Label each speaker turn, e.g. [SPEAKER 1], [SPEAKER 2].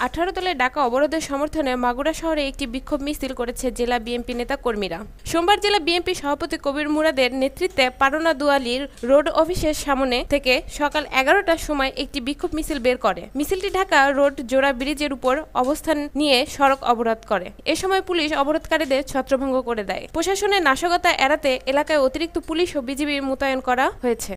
[SPEAKER 1] 18 দলের ডাকা অবরোধের সমর্থনে মাগুরা শহরে একটি বিক্ষোভ মিছিল করেছে জেলা বিএনপি নেতা কর্মীরা। সোমবার জেলা বিএনপি সভাপতি কবির মুরাদের নেতৃত্বে পারনা দুয়ালির রোড অফিসের সামনে থেকে সকাল 11টার সময় একটি বিক্ষোভ মিছিল বের করে। মিছিলটি ঢাকা রোড জোড়া ব্রিজের উপর অবস্থান নিয়ে সড়ক অবরোধ করে। এ সময় পুলিশ অবরোধকারীদের ছত্রভঙ্গ করে দেয়। প্রশাসনের নাশকতা এড়াতে এলাকায় অতিরিক্ত পুলিশ ও বিজিবি মোতায়েন করা হয়েছে।